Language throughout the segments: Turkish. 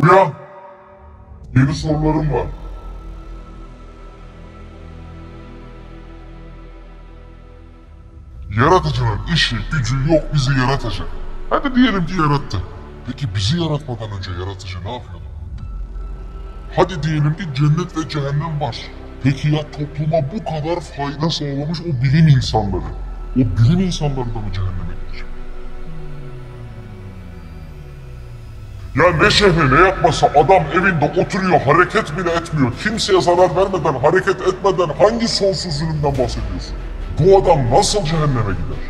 Uyan! Yeni sorularım var. Yaratıcının işi, gücü yok bizi yaratacak. Hadi diyelim ki yarattı. Peki bizi yaratmadan önce yaratıcı ne yapıyordu? Hadi diyelim ki cennet ve cehennem var. Peki ya topluma bu kadar fayda sağlamış o bilim insanları? O bilim insanları da mı cehenneme gidecek? Ya ne şehri ne yapmasa adam evinde oturuyor, hareket bile etmiyor. Kimseye zarar vermeden, hareket etmeden hangi sonsuz zulümden bahsediyorsun? Bu adam nasıl cehenneme gider?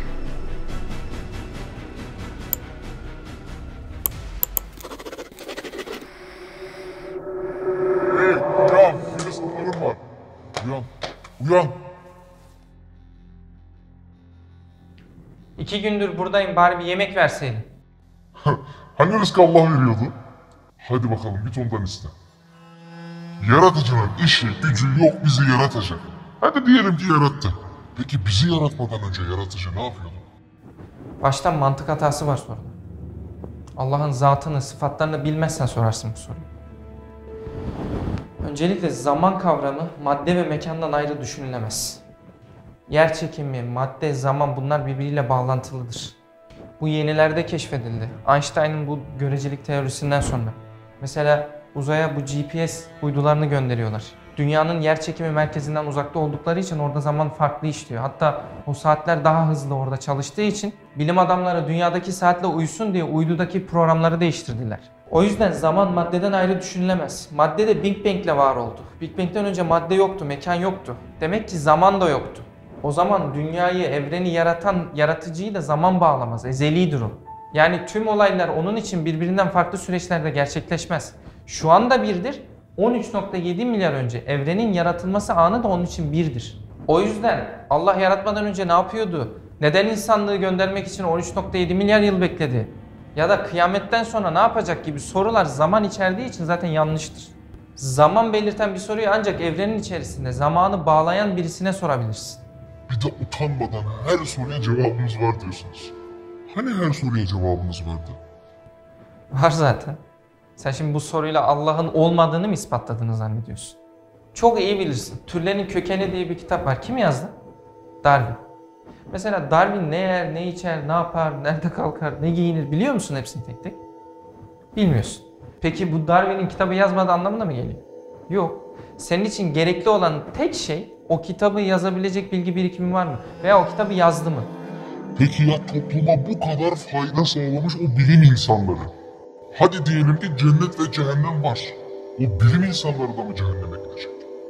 Hey, uyan! Yeni sorularım var. Uyan! Uyan! 2 gündür buradayım, bari bir yemek verseydin. Hani rızkı Allah veriyordu? Hadi bakalım git ondan iste. Yaratıcının işi, gücü yok bizi yaratacak. Hadi diyelim ki yarattı. Peki bizi yaratmadan önce yaratıcı ne yapıyordu? Baştan mantık hatası var soruda. Allah'ın zatını, sıfatlarını bilmezsen sorarsın bu soruyu. Öncelikle zaman kavramı madde ve mekandan ayrı düşünülemez. Yer çekimi, madde, zaman bunlar birbiriyle bağlantılıdır. Bu yenilerde keşfedildi. Einstein'ın bu görecelik teorisinden sonra. Mesela uzaya bu GPS uydularını gönderiyorlar. Dünyanın yer çekimi merkezinden uzakta oldukları için orada zaman farklı işliyor. Hatta o saatler daha hızlı orada çalıştığı için bilim adamları dünyadaki saatle uysun diye uydudaki programları değiştirdiler. O yüzden zaman maddeden ayrı düşünülemez. Madde de Big Bang ile var oldu. Big Bang'den önce madde yoktu, mekan yoktu. Demek ki zaman da yoktu. O zaman dünyayı, evreni yaratan yaratıcıyı da zaman bağlamaz. Ezelidir o. Yani tüm olaylar onun için birbirinden farklı süreçlerde gerçekleşmez. Şu anda birdir. 13.7 milyar önce evrenin yaratılması anı da onun için birdir. O yüzden Allah yaratmadan önce ne yapıyordu? Neden insanlığı göndermek için 13.7 milyar yıl bekledi? Ya da kıyametten sonra ne yapacak gibi sorular zaman içerdiği için zaten yanlıştır. Zaman belirten bir soruyu ancak evrenin içerisinde zamanı bağlayan birisine sorabilirsin. Bir de utanmadan her soruya cevabımız var diyorsunuz. Hani her soruya cevabımız vardı? Var zaten. Sen şimdi bu soruyla Allah'ın olmadığını mı ispatladığını zannediyorsun? Çok iyi bilirsin. Türlerin Kökeni diye bir kitap var. Kim yazdı? Darwin. Mesela Darwin ne yer, ne içer, ne yapar, nerede kalkar, ne giyinir biliyor musun hepsini tek tek? Bilmiyorsun. Peki bu Darwin'in kitabı yazmadığı anlamına mı geliyor? Yok. Senin için gerekli olan tek şey o kitabı yazabilecek bilgi birikimi var mı? Veya o kitabı yazdı mı? Peki ya topluma bu kadar fayda sağlamış o bilim insanları? Hadi diyelim ki cennet ve cehennem var. O bilim insanları da mı cehenneme gidecek?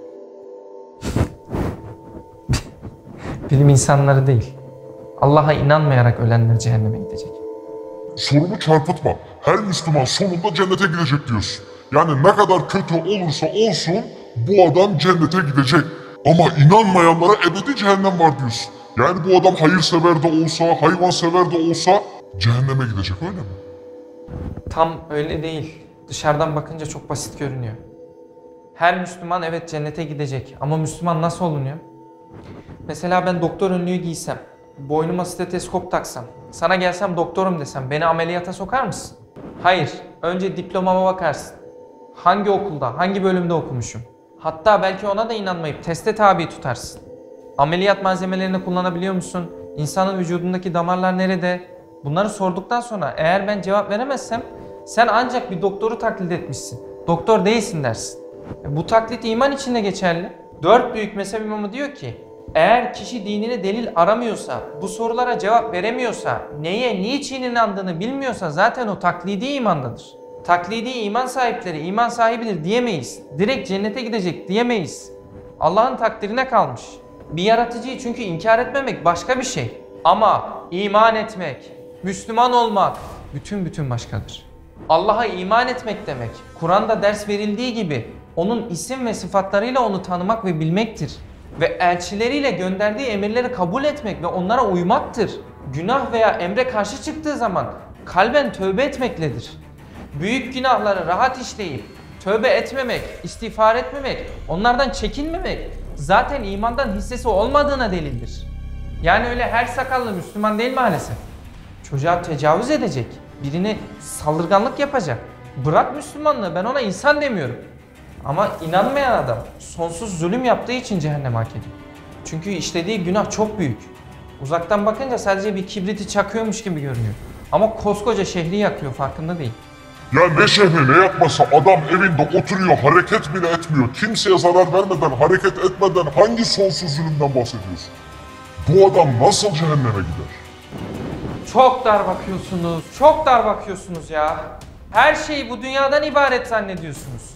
Bilim insanları değil. Allah'a inanmayarak ölenler cehenneme gidecek. Sorumu çarpıtma. Her Müslüman sonunda cennete gidecek diyorsun. Yani ne kadar kötü olursa olsun bu adam cennete gidecek. Ama inanmayanlara ebedi cehennem var diyorsun. Yani bu adam hayırsever de olsa, hayvansever de olsa cehenneme gidecek öyle mi? Tam öyle değil. Dışarıdan bakınca çok basit görünüyor. Her Müslüman evet cennete gidecek ama Müslüman nasıl olunuyor? Mesela ben doktor önlüğü giysem, boynuma steteskop taksam, sana gelsem doktorum desem beni ameliyata sokar mısın? Hayır. Önce diplomama bakarsın. Hangi okulda, hangi bölümde okumuşum? Hatta belki ona da inanmayıp teste tabi tutarsın. Ameliyat malzemelerini kullanabiliyor musun? İnsanın vücudundaki damarlar nerede? Bunları sorduktan sonra eğer ben cevap veremezsem sen ancak bir doktoru taklit etmişsin. Doktor değilsin dersin. Bu taklit iman için de geçerli. 4 büyük mezhep imamı diyor ki eğer kişi dinine delil aramıyorsa, bu sorulara cevap veremiyorsa, neye, niçin inandığını bilmiyorsa zaten o taklidi imandadır. Taklidi iman sahipleri iman sahibidir diyemeyiz. Direkt cennete gidecek diyemeyiz. Allah'ın takdirine kalmış. Bir yaratıcıyı çünkü inkar etmemek başka bir şey. Ama iman etmek, Müslüman olmak bütün başkadır. Allah'a iman etmek demek, Kur'an'da ders verildiği gibi onun isim ve sıfatlarıyla onu tanımak ve bilmektir. Ve elçileriyle gönderdiği emirleri kabul etmek ve onlara uymaktır. Günah veya emre karşı çıktığı zaman kalben tövbe etmekledir. Büyük günahları rahat işleyip tövbe etmemek, istiğfar etmemek, onlardan çekinmemek zaten imandan hissesi olmadığına delildir. Yani öyle her sakallı Müslüman değil maalesef. Çocuğa tecavüz edecek, birine saldırganlık yapacak, Bırak Müslümanlığı, ben ona insan demiyorum. Ama inanmayan adam sonsuz zulüm yaptığı için cehennem hak ediyor. Çünkü işlediği günah çok büyük. Uzaktan bakınca sadece bir kibriti çakıyormuş gibi görünüyor. Ama koskoca şehri yakıyor, farkında değil. Ya ne şehri ne yapması, adam evinde oturuyor, hareket bile etmiyor. Kimseye zarar vermeden, hareket etmeden hangi sonsuz zulümden bahsediyorsun? Bu adam nasıl cehenneme gider? Çok dar bakıyorsunuz, çok dar bakıyorsunuz ya. Her şeyi bu dünyadan ibaret zannediyorsunuz.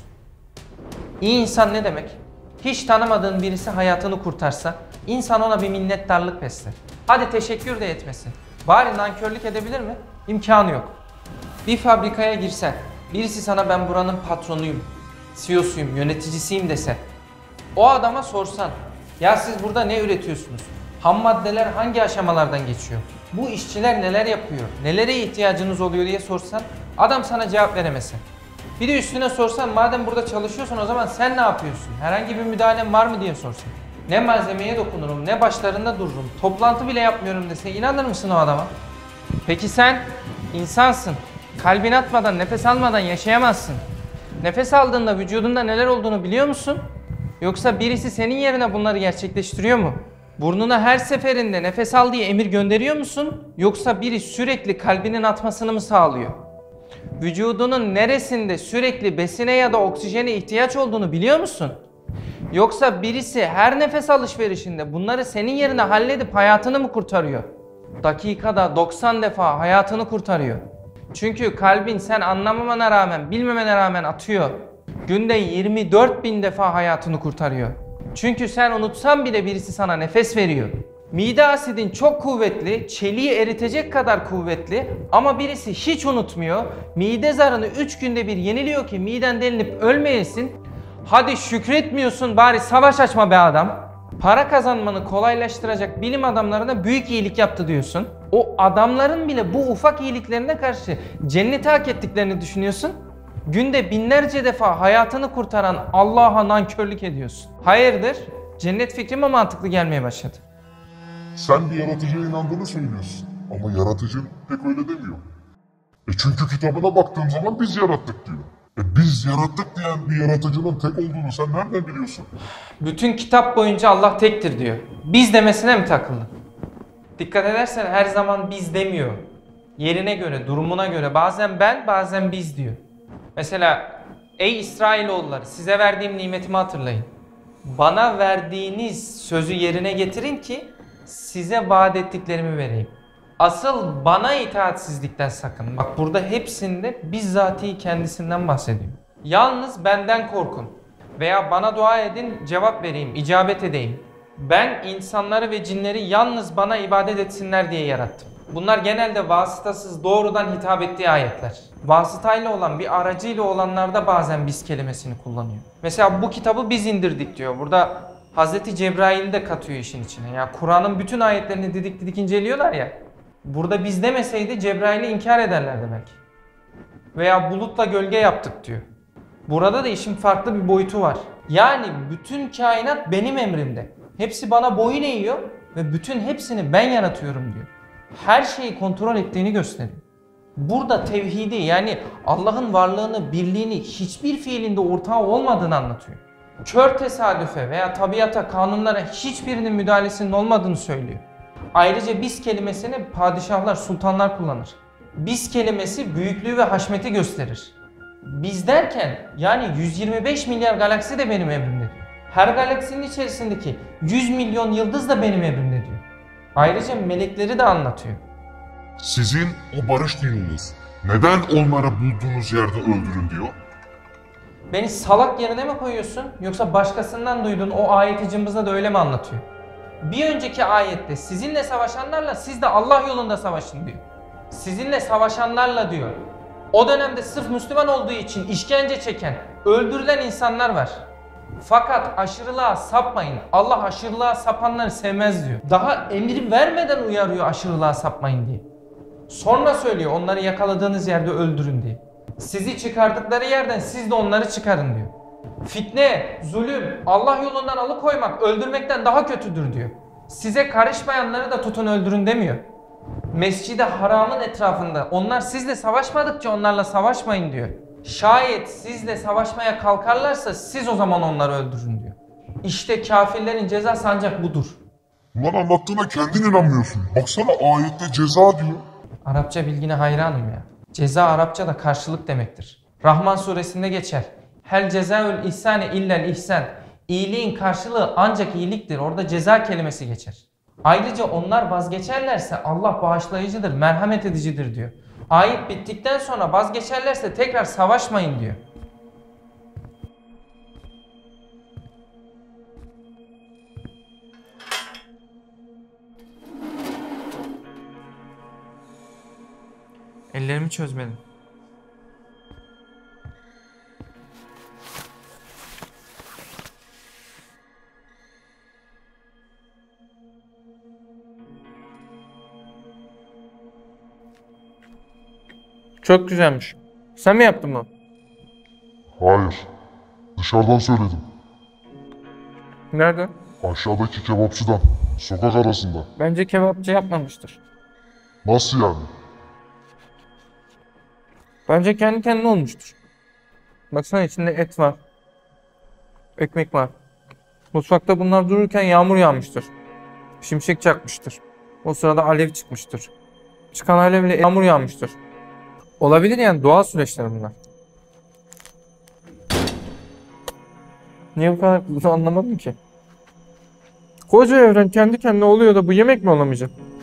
İyi insan ne demek? Hiç tanımadığın birisi hayatını kurtarsa, insan ona bir minnettarlık besler. Hadi teşekkür de etmesin. Bari nankörlük edebilir mi? İmkanı yok. Bir fabrikaya girsen, birisi sana ben buranın patronuyum, CEO'suyum, yöneticisiyim dese, o adama sorsan, ya siz burada ne üretiyorsunuz? Ham maddeler hangi aşamalardan geçiyor? Bu işçiler neler yapıyor? Nelere ihtiyacınız oluyor diye sorsan, adam sana cevap veremese. Bir de üstüne sorsan, madem burada çalışıyorsun o zaman sen ne yapıyorsun? Herhangi bir müdahalen var mı diye sorsan. Ne malzemeye dokunurum, ne başlarında dururum, toplantı bile yapmıyorum dese inanır mısın o adama? Peki sen insansın. Kalbin atmadan, nefes almadan yaşayamazsın. Nefes aldığında vücudunda neler olduğunu biliyor musun? Yoksa birisi senin yerine bunları gerçekleştiriyor mu? Burnuna her seferinde nefes al diye emir gönderiyor musun? Yoksa biri sürekli kalbinin atmasını mı sağlıyor? Vücudunun neresinde sürekli besine ya da oksijene ihtiyaç olduğunu biliyor musun? Yoksa birisi her nefes alışverişinde bunları senin yerine halledip hayatını mı kurtarıyor? Dakikada 90 defa hayatını kurtarıyor. Çünkü kalbin sen anlamamana rağmen, bilmemene rağmen atıyor. Günde 24.000 defa hayatını kurtarıyor. Çünkü sen unutsan bile birisi sana nefes veriyor. Mide asidin çok kuvvetli, çeliği eritecek kadar kuvvetli ama birisi hiç unutmuyor. Mide zarını 3 günde bir yeniliyor ki miden delinip ölmeyesin. Hadi şükretmiyorsun, bari savaş açma be adam. Para kazanmanı kolaylaştıracak bilim adamlarına büyük iyilik yaptı diyorsun. O adamların bile bu ufak iyiliklerine karşı cenneti hak ettiklerini düşünüyorsun. Günde binlerce defa hayatını kurtaran Allah'a nankörlük ediyorsun. Hayırdır? Cennet fikri mi mantıklı gelmeye başladı? Sen bir yaratıcıya inandığını söylüyorsun. Ama yaratıcı pek öyle demiyor. Çünkü kitabına baktığım zaman biz yarattık diyor. Biz yarattık diyen bir yaratıcının tek olduğunu sen nereden biliyorsun? Bütün kitap boyunca Allah tektir diyor. Biz demesine mi takıldın? Dikkat edersen her zaman biz demiyor. Yerine göre, durumuna göre bazen ben, bazen biz diyor. Mesela ey İsrailoğulları size verdiğim nimetimi hatırlayın. Bana verdiğiniz sözü yerine getirin ki size vaat ettiklerimi vereyim. Asıl bana itaatsizlikten sakın. Bak burada hepsinde bizzatihi kendisinden bahsediyor. Yalnız benden korkun veya bana dua edin cevap vereyim, icabet edeyim. Ben insanları ve cinleri yalnız bana ibadet etsinler diye yarattım. Bunlar genelde vasıtasız doğrudan hitap ettiği ayetler. Vasıtayla olan bir aracıyla olanlarda bazen biz kelimesini kullanıyor. Mesela bu kitabı biz indirdik diyor. Burada Hazreti Cebrail'i de katıyor işin içine. Ya Kur'an'ın bütün ayetlerini didik didik inceliyorlar ya. Burada biz demeseydi Cebrail'i inkar ederlerdi belki. Veya bulutla gölge yaptık diyor. Burada da işin farklı bir boyutu var. Yani bütün kainat benim emrimde. Hepsi bana boyun eğiyor ve bütün hepsini ben yaratıyorum diyor. Her şeyi kontrol ettiğini gösteriyor. Burada tevhidi yani Allah'ın varlığını, birliğini hiçbir fiilinde ortağı olmadığını anlatıyor. Kör tesadüfe veya tabiata, kanunlara hiçbirinin müdahalesinin olmadığını söylüyor. Ayrıca biz kelimesini padişahlar, sultanlar kullanır. Biz kelimesi büyüklüğü ve haşmeti gösterir. Biz derken yani 125 milyar galaksi de benim emrimde diyor. Her galaksinin içerisindeki 100 milyon yıldız da benim emrimde diyor. Ayrıca melekleri de anlatıyor. Sizin o barış dininiz neden onları bulduğunuz yerde öldürün diyor? Beni salak yerine mi koyuyorsun yoksa başkasından duyduğun o ayeti cımbızla da öyle mi anlatıyor? Bir önceki ayette sizinle savaşanlarla siz de Allah yolunda savaşın diyor. Sizinle savaşanlarla diyor. O dönemde sırf Müslüman olduğu için işkence çeken, öldürülen insanlar var. Fakat aşırılığa sapmayın. Allah aşırılığa sapanları sevmez diyor. Daha emir vermeden uyarıyor aşırılığa sapmayın diye. Sonra söylüyor onları yakaladığınız yerde öldürün diye. Sizi çıkardıkları yerden siz de onları çıkarın diyor. Fitne, zulüm, Allah yolundan alıkoymak öldürmekten daha kötüdür diyor. Size karışmayanları da tutun öldürün demiyor. Mescid-i Haram'ın etrafında onlar sizle savaşmadıkça onlarla savaşmayın diyor. Şayet sizle savaşmaya kalkarlarsa siz o zaman onları öldürün diyor. İşte kafirlerin cezası ancak budur. Ulan anlattığına kendin inanmıyorsun. Baksana ayette ceza diyor. Arapça bilgine hayranım ya. Ceza Arapçada karşılık demektir. Rahman suresinde geçer. Hel cezaül ihsane illel ihsan. İyiliğin karşılığı ancak iyiliktir. Orada ceza kelimesi geçer. Ayrıca onlar vazgeçerlerse Allah bağışlayıcıdır, merhamet edicidir diyor. Ayet bittikten sonra vazgeçerlerse tekrar savaşmayın diyor. Ellerimi çözmedim. Çok güzelmiş. Sen mi yaptın bunu? Hayır. Dışarıdan söyledim. Nerede? Aşağıdaki kebapçıdan. Sokak arasında. Bence kebapçı yapmamıştır. Nasıl yani? Bence kendi kendine olmuştur. Baksana içinde et var. Ekmek var. Mutfakta bunlar dururken yağmur yağmıştır. Şimşek çakmıştır. O sırada alev çıkmıştır. Çıkan alevle yağmur yağmıştır. Olabilir yani, doğal süreçler bunlar. Niye bu kadar bunu anlamadım ki? Koca evren kendi kendine oluyor da bu yemek mi olamayacak?